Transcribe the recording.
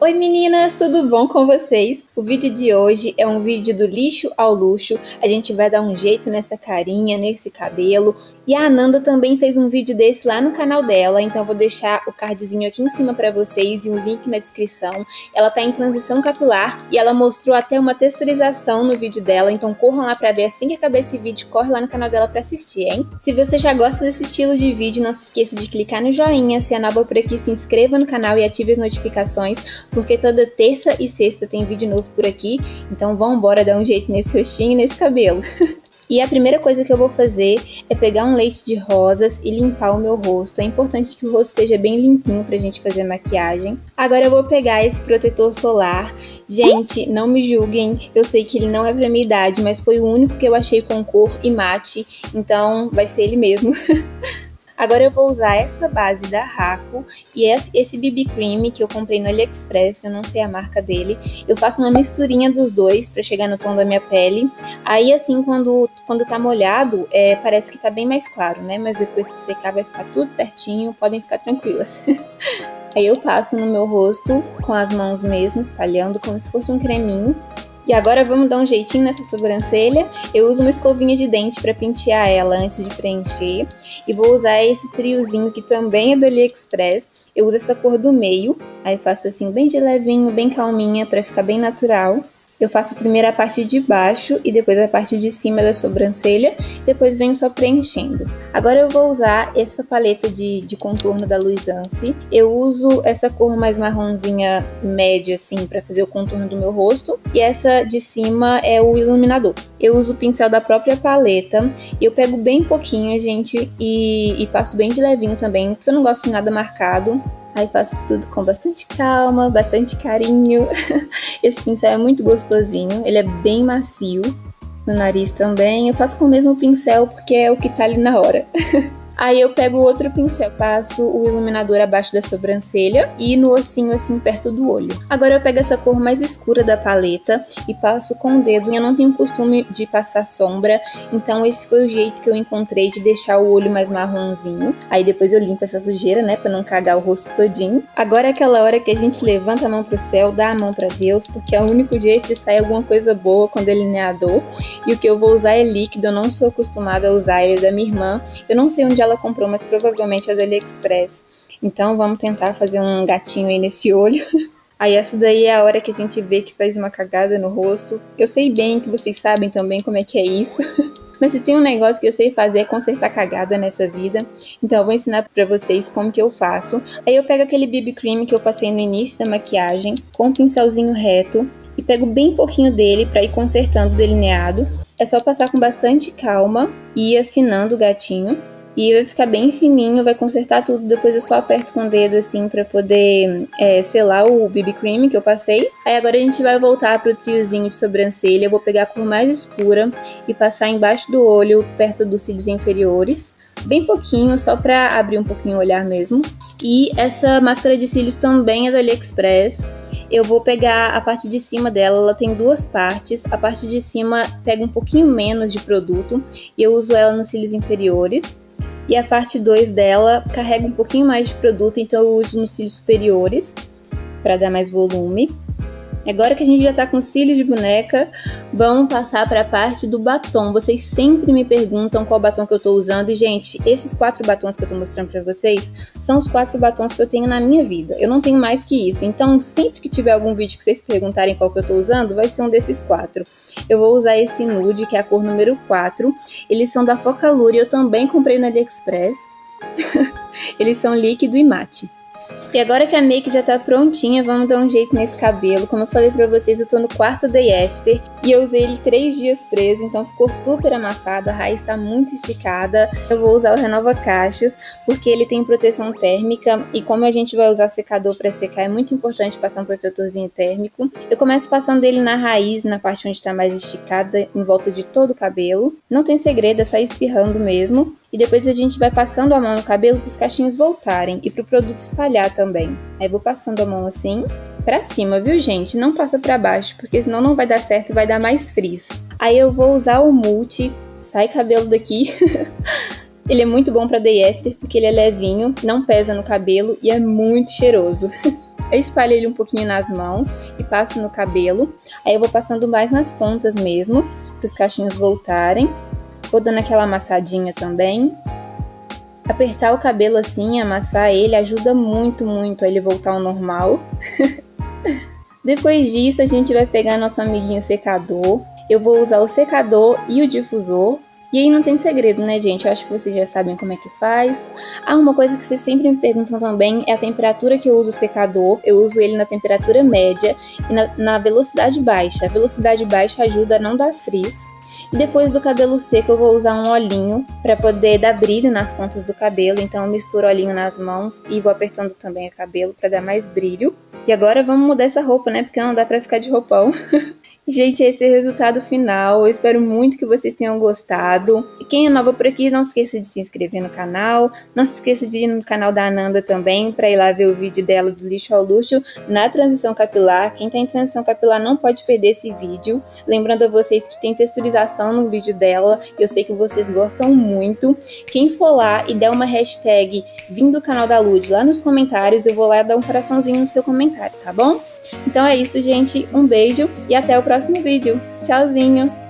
Oi meninas, tudo bom com vocês? O vídeo de hoje é um vídeo do lixo ao luxo. A gente vai dar um jeito nessa carinha, nesse cabelo. E a Ananda também fez um vídeo desse lá no canal dela, então vou deixar o cardzinho aqui em cima pra vocês e um link na descrição. Ela tá em transição capilar e ela mostrou até uma texturização no vídeo dela, então corram lá pra ver assim que acabar esse vídeo, corre lá no canal dela pra assistir, hein? Se você já gosta desse estilo de vídeo, não se esqueça de clicar no joinha, se é nova por aqui, se inscreva no canal e ative as notificações, porque toda terça e sexta tem vídeo novo por aqui, então vambora dar um jeito nesse rostinho e nesse cabelo. E a primeira coisa que eu vou fazer é pegar um leite de rosas e limpar o meu rosto. É importante que o rosto esteja bem limpinho pra gente fazer maquiagem. Agora eu vou pegar esse protetor solar. Gente, não me julguem, eu sei que ele não é pra minha idade, mas foi o único que eu achei com cor e mate, então vai ser ele mesmo. Agora eu vou usar essa base da Raco e esse BB Cream que eu comprei no AliExpress, eu não sei a marca dele. Eu faço uma misturinha dos dois pra chegar no tom da minha pele. Aí assim, quando tá molhado, parece que tá bem mais claro, né? Mas depois que secar vai ficar tudo certinho, podem ficar tranquilas. Aí eu passo no meu rosto com as mãos mesmo, espalhando como se fosse um creminho. E agora vamos dar um jeitinho nessa sobrancelha. Eu uso uma escovinha de dente para pentear ela antes de preencher. E vou usar esse triozinho que também é do AliExpress. Eu uso essa cor do meio. Aí faço assim bem de levinho, bem calminha para ficar bem natural. Eu faço primeiro a parte de baixo e depois a parte de cima da sobrancelha, depois venho só preenchendo. Agora eu vou usar essa paleta de contorno da Luisance. Eu uso essa cor mais marronzinha média assim para fazer o contorno do meu rosto, e essa de cima é o iluminador. Eu uso o pincel da própria paleta, eu pego bem pouquinho, gente, e passo bem de levinho também, porque eu não gosto de nada marcado. Aí faço tudo com bastante calma, bastante carinho. Esse pincel é muito gostosinho, ele é bem macio. No nariz também. Eu faço com o mesmo pincel porque é o que tá ali na hora. Aí eu pego outro pincel, passo o iluminador abaixo da sobrancelha e no ossinho assim perto do olho. Agora eu pego essa cor mais escura da paleta e passo com o dedo. Eu não tenho costume de passar sombra, então esse foi o jeito que eu encontrei de deixar o olho mais marronzinho. Aí depois eu limpo essa sujeira, né, pra não cagar o rosto todinho. Agora é aquela hora que a gente levanta a mão pro céu, dá a mão pra Deus, porque é o único jeito de sair alguma coisa boa com o delineador. E o que eu vou usar é líquido, eu não sou acostumada a usar, ele é da minha irmã. Eu não sei onde ela comprou, mas provavelmente é do AliExpress. Então vamos tentar fazer um gatinho aí nesse olho. Aí essa daí é a hora que a gente vê que faz uma cagada no rosto. Eu sei bem que vocês sabem também como é que é isso. Mas se tem um negócio que eu sei fazer é consertar cagada nessa vida. Então eu vou ensinar pra vocês como que eu faço. Aí eu pego aquele BB Cream que eu passei no início da maquiagem, com um pincelzinho reto, e pego bem pouquinho dele pra ir consertando o delineado. É só passar com bastante calma e ir afinando o gatinho. E vai ficar bem fininho, vai consertar tudo. Depois eu só aperto com o dedo assim pra poder selar o BB Cream que eu passei. Aí agora a gente vai voltar pro triozinho de sobrancelha. Eu vou pegar a cor mais escura e passar embaixo do olho, perto dos cílios inferiores. Bem pouquinho, só pra abrir um pouquinho o olhar mesmo. E essa máscara de cílios também é do AliExpress. Eu vou pegar a parte de cima dela, ela tem duas partes. A parte de cima pega um pouquinho menos de produto e eu uso ela nos cílios inferiores. E a parte 2 dela carrega um pouquinho mais de produto, então eu uso nos cílios superiores para dar mais volume. Agora que a gente já tá com cílios de boneca, vamos passar para a parte do batom. Vocês sempre me perguntam qual batom que eu tô usando. E, gente, esses 4 batons que eu tô mostrando para vocês são os 4 batons que eu tenho na minha vida. Eu não tenho mais que isso. Então, sempre que tiver algum vídeo que vocês perguntarem qual que eu tô usando, vai ser um desses 4. Eu vou usar esse nude, que é a cor número 4. Eles são da Focalure, eu também comprei no AliExpress. Eles são líquido e mate. E agora que a make já tá prontinha, vamos dar um jeito nesse cabelo. Como eu falei pra vocês, eu tô no quarto day after e eu usei ele 3 dias preso, então ficou super amassado, a raiz tá muito esticada. Eu vou usar o Renova Cachos, porque ele tem proteção térmica e como a gente vai usar secador pra secar, é muito importante passar um protetorzinho térmico. Eu começo passando ele na raiz, na parte onde tá mais esticada, em volta de todo o cabelo. Não tem segredo, é só ir espirrando mesmo. E depois a gente vai passando a mão no cabelo para os cachinhos voltarem e para o produto espalhar também. Aí vou passando a mão assim pra cima, viu, gente? Não passa pra baixo, porque senão não vai dar certo e vai dar mais frizz. Aí eu vou usar o Multi, sai cabelo daqui. Ele é muito bom pra day after, porque ele é levinho, não pesa no cabelo e é muito cheiroso. Eu espalho ele um pouquinho nas mãos e passo no cabelo. Aí eu vou passando mais nas pontas mesmo, para os cachinhos voltarem. Vou dando aquela amassadinha também. Apertar o cabelo assim, amassar ele, ajuda muito a ele voltar ao normal. Depois disso, a gente vai pegar nosso amiguinho secador. Eu vou usar o secador e o difusor. E aí não tem segredo, né, gente? Eu acho que vocês já sabem como é que faz. Ah, uma coisa que vocês sempre me perguntam também é a temperatura que eu uso o secador. Eu uso ele na temperatura média e na velocidade baixa. A velocidade baixa ajuda a não dar frizz. E depois do cabelo seco eu vou usar um olhinho para poder dar brilho nas pontas do cabelo. Então eu misturo o olhinho nas mãos e vou apertando também o cabelo para dar mais brilho. E agora vamos mudar essa roupa, né? Porque não dá pra ficar de roupão. Gente, esse é o resultado final. Eu espero muito que vocês tenham gostado. E quem é nova por aqui, não esqueça de se inscrever no canal. Não se esqueça de ir no canal da Ananda também, para ir lá ver o vídeo dela do lixo ao luxo na transição capilar. Quem tá em transição capilar não pode perder esse vídeo. Lembrando a vocês que tem texturização no vídeo dela. Eu sei que vocês gostam muito. Quem for lá e der uma hashtag vindo do canal da Lud lá nos comentários, eu vou lá dar um coraçãozinho no seu comentário, tá bom? Então é isso, gente. Um beijo e até o próximo vídeo. Tchauzinho!